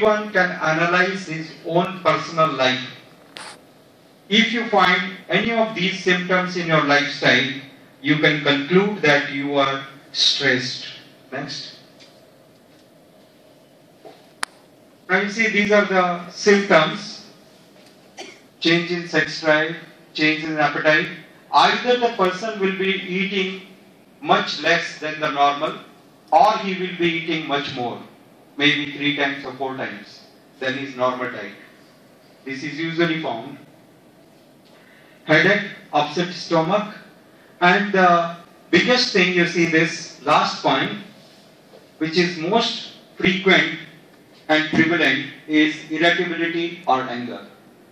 everyone can analyze his own personal life. If you find any of these symptoms in your lifestyle, you can conclude that you are stressed. Next. Now you see, these are the symptoms: change in sex drive, change in appetite. Either the person will be eating much less than the normal, or he will be eating much more, maybe 3 times or 4 times than his normal diet. This is usually found. Headache, upset stomach, and the biggest thing, you see this last point, which is most frequent and prevalent, is irritability or anger.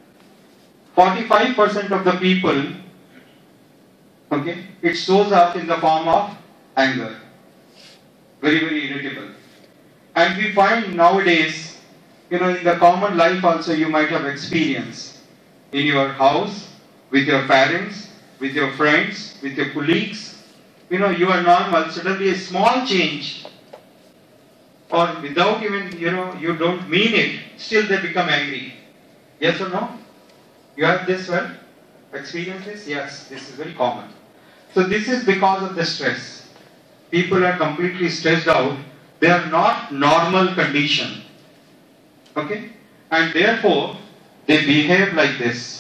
45% of the people, okay, it shows up in the form of anger. Very, very irritable. And we find nowadays, in the common life also, you might have experienced in your house, with your parents, with your friends, with your colleagues. You are normal, suddenly a small change, or without even, you don't mean it, still they become angry. Yes or no? You have this well? Experience this? Yes, this is very common. So this is because of the stress. People are completely stressed out. They are not normal condition. Okay? And therefore, they behave like this.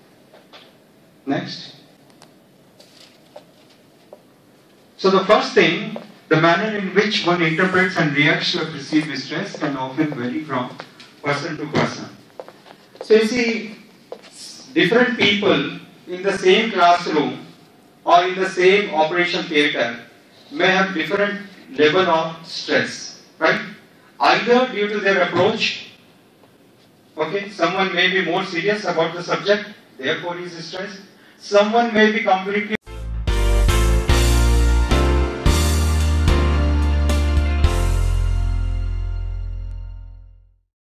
Next. So the first thing, the manner in which one interprets and reacts to a perceived stress can often vary from person to person. So you see, different people in the same classroom or in the same operation theatre may have different level of stress, right? Either due to their approach, okay, someone may be more serious about the subject, therefore he is stressed. Someone may be completely